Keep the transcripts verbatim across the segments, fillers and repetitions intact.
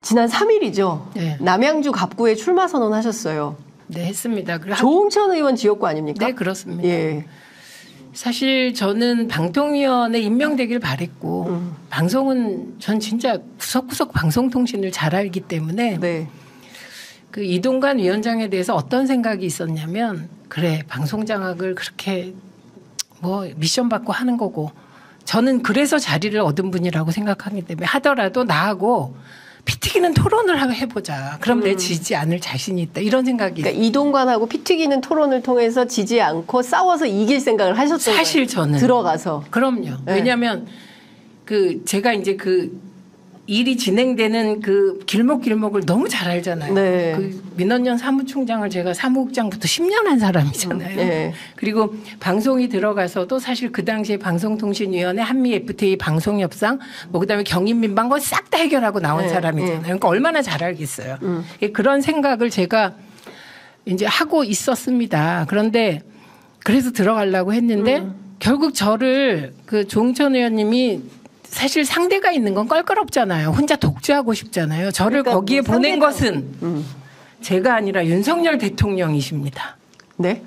지난 삼 일이죠. 네. 남양주 갑구에 출마 선언하셨어요. 네, 했습니다. 조응천 의원 지역구 아닙니까? 네, 그렇습니다. 예. 사실 저는 방통위원회 임명되길 바랬고 음. 방송은 전 진짜 구석구석 방송통신을 잘 알기 때문에 네. 그 이동관 위원장에 대해서 어떤 생각이 있었냐면 그래 방송장악을 그렇게 뭐 미션 받고 하는 거고 저는 그래서 자리를 얻은 분이라고 생각하기 때문에 하더라도 나하고 피 튀기는 토론을 해보자. 그럼 음. 내 지지 않을 자신이 있다. 이런 생각이. 그러니까 이동관하고 피 튀기는 토론을 통해서 지지 않고 싸워서 이길 생각을 하셨던 거예요. 사실 저는. 들어가서. 그럼요. 네. 왜냐하면 그 제가 이제 그 일이 진행되는 그 길목길목을 너무 잘 알잖아요. 네. 그 민원연 사무총장을 제가 사무국장부터 십 년 한 사람이잖아요. 네. 그리고 방송이 들어가서도 사실 그 당시에 방송통신위원회 한미 에프티에이 방송협상 뭐 그다음에 경인민방 거 싹 다 해결하고 나온 네. 사람이잖아요. 네. 그러니까 얼마나 잘 알겠어요. 음. 그런 생각을 제가 이제 하고 있었습니다. 그런데 그래서 들어가려고 했는데 음. 결국 저를 그 조응천 의원님이 사실 상대가 있는 건 껄끄럽잖아요. 혼자 독주하고 싶잖아요. 저를 그러니까 거기에 뭐 보낸 상대가... 것은 음. 제가 아니라 윤석열 대통령이십니다. 네?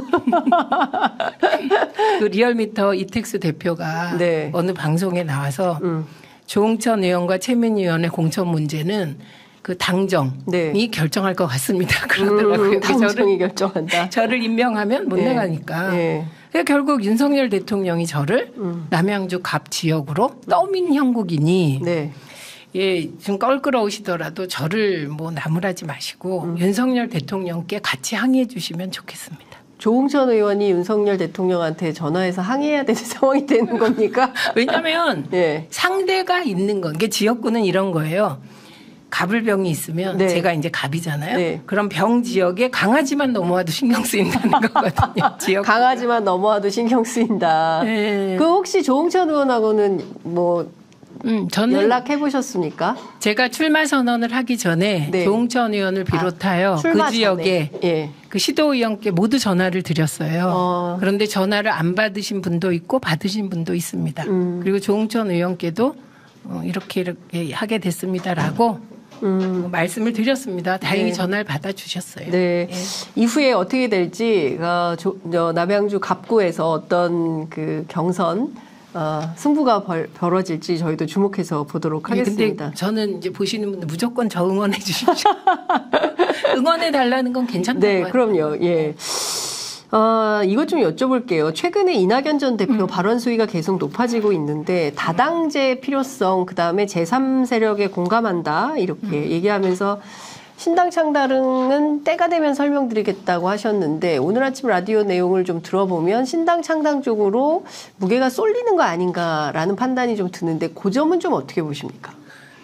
그 리얼미터 이택수 대표가 네. 어느 방송에 나와서 음. 조응천 의원과 최민희 의원의 공천 문제는 그 당정이 네. 결정할 것 같습니다. 그러더라고요. 음, 당정이 저를, 결정한다. 저를 임명하면 못 네. 나가니까. 네. 그러니까 결국 윤석열 대통령이 저를 음. 남양주 갑 지역으로 떠민 형국이니 네. 예, 좀 껄끄러우시더라도 저를 뭐 나무라지 마시고 음. 윤석열 대통령께 같이 항의해 주시면 좋겠습니다. 조응천 의원이 윤석열 대통령한테 전화해서 항의해야 되는 상황이 되는 겁니까? 왜냐하면 네. 상대가 있는 거. 이게 지역구는 이런 거예요. 갑을병이 있으면 네. 제가 이제 갑이잖아요. 네. 그럼 병 지역에 강아지만 넘어와도 신경 쓰인다는 거거든요. 지역 강아지만 넘어와도 신경 쓰인다. 네. 그 혹시 조응천 의원하고는 뭐 음, 저는 연락해 보셨습니까? 제가 출마 선언을 하기 전에 네. 조응천 의원을 비롯하여 아, 그 지역에 네. 그 시도의원께 모두 전화를 드렸어요. 어. 그런데 전화를 안 받으신 분도 있고 받으신 분도 있습니다. 음. 그리고 조응천 의원께도 이렇게 이렇게 하게 됐습니다라고 음. 말씀을 드렸습니다. 다행히 네. 전화를 받아주셨어요. 네. 네. 이후에 어떻게 될지 어, 조, 어, 남양주 갑구에서 어떤 그 경선 어, 승부가 벌, 벌어질지 저희도 주목해서 보도록 하겠습니다. 네, 근데 저는 이제 보시는 분들 무조건 저 응원해 주십시오. 응원해 달라는 건 괜찮다고. 네, 그럼요. 예. 어, 이것 좀 여쭤볼게요. 최근에 이낙연 전 대표 음. 발언 수위가 계속 높아지고 있는데 다당제 필요성, 그다음에 제삼 세력에 공감한다 이렇게 음. 얘기하면서 신당 창당은 때가 되면 설명드리겠다고 하셨는데 오늘 아침 라디오 내용을 좀 들어보면 신당 창당 쪽으로 무게가 쏠리는 거 아닌가라는 판단이 좀 드는데 그 점은 좀 어떻게 보십니까?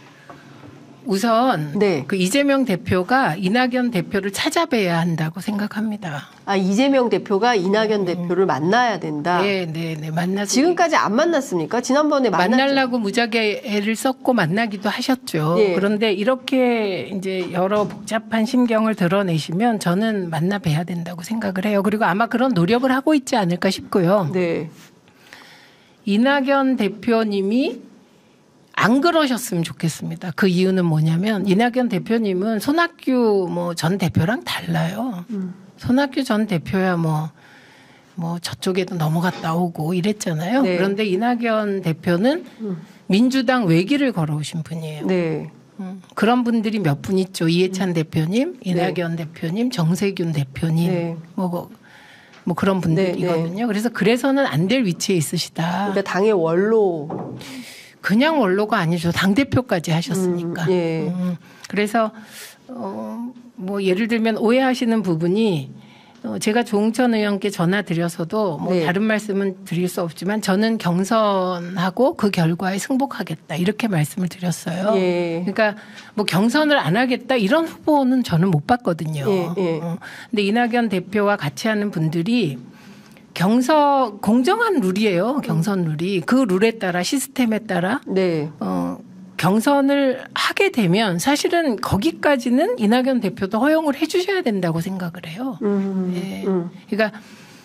우선 네. 그 이재명 대표가 이낙연 대표를 찾아뵈야 한다고 생각합니다. 아, 이재명 대표가 이낙연 음. 대표를 만나야 된다. 네, 네, 네. 만나. 지금까지 안 만났습니까? 지난번에 만났죠. 만나려고 무지하게 애를 썼고 만나기도 하셨죠. 네. 그런데 이렇게 이제 여러 복잡한 심경을 드러내시면 저는 만나 뵈야 된다고 생각을 해요. 그리고 아마 그런 노력을 하고 있지 않을까 싶고요. 네. 이낙연 대표님이 안 그러셨으면 좋겠습니다. 그 이유는 뭐냐면 이낙연 대표님은 손학규 뭐 전 대표랑 달라요. 음. 손학규 전 대표야 뭐, 뭐 저쪽에도 넘어갔다 오고 이랬잖아요. 네. 그런데 이낙연 대표는 음. 민주당 외길을 걸어오신 분이에요. 네. 음. 그런 분들이 몇 분 있죠. 이해찬 음. 대표님, 이낙연 네. 대표님, 정세균 대표님 네. 뭐, 뭐 그런 분들이거든요. 네. 네. 그래서 그래서는 안 될 위치에 있으시다. 그러니까 당의 원로. 그냥 원로가 아니죠. 당대표까지 하셨으니까. 음, 예. 음, 그래서 어, 뭐 예를 들면 오해하시는 부분이 어, 제가 조응천 의원께 전화 드려서도 뭐 네. 다른 말씀은 드릴 수 없지만 저는 경선하고 그 결과에 승복하겠다 이렇게 말씀을 드렸어요. 예. 그러니까 뭐 경선을 안 하겠다 이런 후보는 저는 못 봤거든요. 예, 예. 어, 근데 이낙연 대표와 같이 하는 분들이 경선 공정한 룰이에요. 경선 룰이 그 룰에 따라 시스템에 따라 네. 어, 경선을 하게 되면 사실은 거기까지는 이낙연 대표도 허용을 해 주셔야 된다고 생각을 해요. 음, 네. 음. 그러니까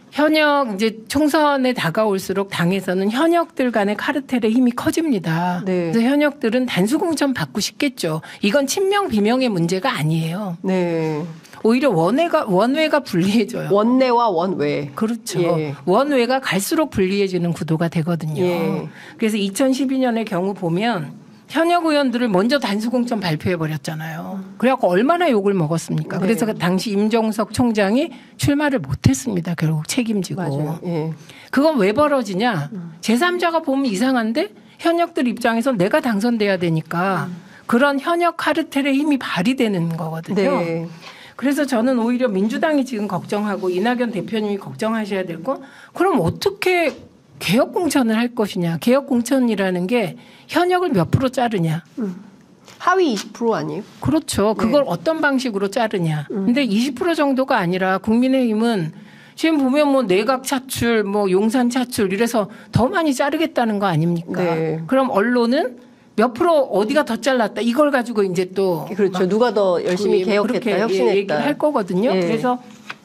현역 이제 총선에 다가올수록 당에서는 현역들 간의 카르텔의 힘이 커집니다. 네. 그래서 현역들은 단수공천 받고 싶겠죠. 이건 친명 비명의 문제가 아니에요. 네. 오히려 원외가 원외가 불리해져요. 원내와 원외. 그렇죠. 예. 원외가 갈수록 불리해지는 구도가 되거든요. 예. 그래서 이천십이 년의 경우 보면 현역 의원들을 먼저 단수공천 발표해 버렸잖아요. 그래갖고 얼마나 욕을 먹었습니까? 네. 그래서 그 당시 임종석 총장이 출마를 못했습니다. 결국 책임지고. 맞아요. 예. 그건 왜 벌어지냐? 제삼자가 보면 이상한데 현역들 입장에서 내가 당선돼야 되니까 그런 현역 카르텔의 힘이 발휘되는 거거든요. 네. 그래서 저는 오히려 민주당이 지금 걱정하고 이낙연 대표님이 걱정하셔야 될 건 그럼 어떻게 개혁 공천을 할 것이냐. 개혁 공천이라는 게 현역을 몇 프로 자르냐. 음. 하위 이십 퍼센트 아니에요? 그렇죠. 그걸 네. 어떤 방식으로 자르냐. 음. 근데 이십 퍼센트 정도가 아니라 국민의힘은 지금 보면 뭐 내각 차출, 뭐 용산 차출 이래서 더 많이 자르겠다는 거 아닙니까? 네. 그럼 언론은 몇 프로 어디가 더 잘랐다 이걸 가지고 이제 또 그렇죠. 누가 더 열심히 그 개혁했다, 그렇게 혁신했다. 얘기를 할 거거든요. 예. 그래서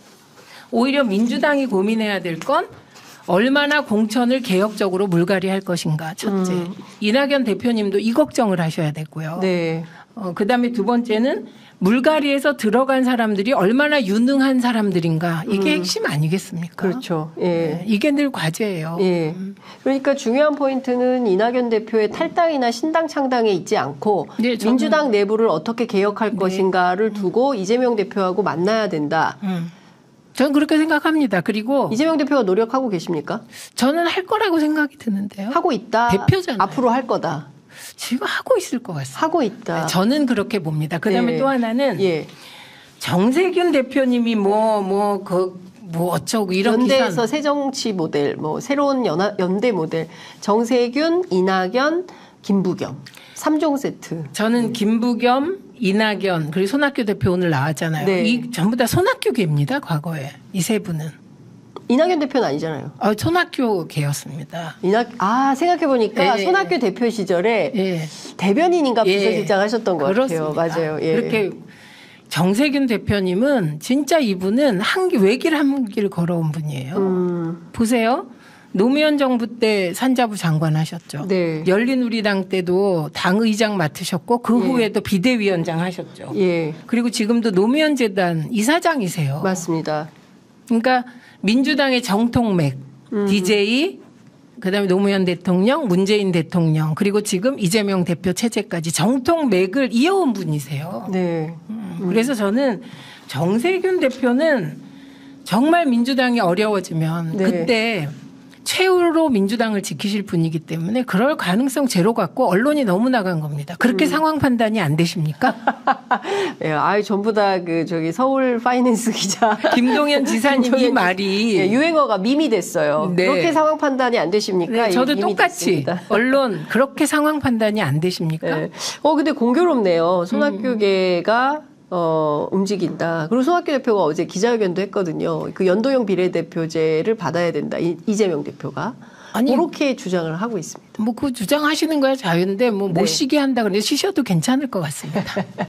오히려 민주당이 고민해야 될 건 얼마나 공천을 개혁적으로 물갈이 할 것인가 첫째. 음. 이낙연 대표님도 이 걱정을 하셔야 되고요. 네. 어, 그다음에 두 번째는 물갈이에서 들어간 사람들이 얼마나 유능한 사람들인가 이게 음. 핵심 아니겠습니까? 그렇죠. 예. 네, 이게 늘 과제예요. 예. 그러니까 중요한 포인트는 이낙연 대표의 탈당이나 신당 창당에 있지 않고 네, 저는- 민주당 내부를 어떻게 개혁할 네. 것인가를 두고 이재명 대표하고 만나야 된다. 음. 저는 그렇게 생각합니다. 그리고 이재명 대표가 노력하고 계십니까? 저는 할 거라고 생각이 드는데요. 하고 있다. 대표잖아요. 앞으로 할 거다. 지금 하고 있을 것 같습니다. 하고 있다. 저는 그렇게 봅니다. 그다음에 예. 또 하나는 예. 정세균 대표님이 뭐 뭐 그 뭐 어쩌고 이런 연대에서 기사 새정치 모델, 뭐 새로운 연하, 연대 모델, 정세균, 이낙연, 김부겸 삼 종 세트. 저는 김부겸, 이낙연 그리고 손학규 대표 오늘 나왔잖아요. 네. 이 전부 다 손학규계입니다. 과거에 이 세 분은 이낙연 대표는 아니잖아요. 어, 손학규계였습니다. 이낙 아 생각해 보니까 예. 손학규 대표 시절에 예. 대변인인가 예. 비서실장 하셨던 것 그렇습니다. 같아요. 맞아요. 예. 그렇게 정세균 대표님은 진짜 이분은 한길 외길 한 길 걸어온 분이에요. 음, 보세요. 노무현 정부 때 산자부 장관 하셨죠. 네. 열린우리당 때도 당의장 맡으셨고 그 예. 후에도 비대위원장 하셨죠. 예, 그리고 지금도 노무현 재단 이사장이세요. 맞습니다. 그러니까 민주당의 정통맥, 음. 디제이, 그다음에 노무현 대통령, 문재인 대통령, 그리고 지금 이재명 대표 체제까지 정통맥을 이어온 분이세요. 네. 음. 그래서 저는 정세균 대표는 정말 민주당이 어려워지면 네. 그때 최후로 민주당을 지키실 분이기 때문에 그럴 가능성 제로 같고 언론이 너무 나간 겁니다. 그렇게 음. 상황 판단이 안 되십니까? 예, 아유 전부 다 그 저기 서울 파이낸스 기자 김동연 지사님 이 김동연 말이 예, 유행어가 밈이 됐어요. 네. 그렇게 상황 판단이 안 되십니까? 네, 저도 이 밈이 똑같이 됐습니다. 언론 그렇게 상황 판단이 안 되십니까? 예. 어 근데 공교롭네요. 손학규계가 어, 움직인다. 그리고 손학규 대표가 어제 기자회견도 했거든요. 그 연도형 비례대표제를 받아야 된다. 이, 이재명 대표가. 아니, 그렇게 주장을 하고 있습니다. 뭐 그 주장하시는 거야 자유인데 뭐 못 네. 쉬게 한다 그러는데 쉬셔도 괜찮을 것 같습니다.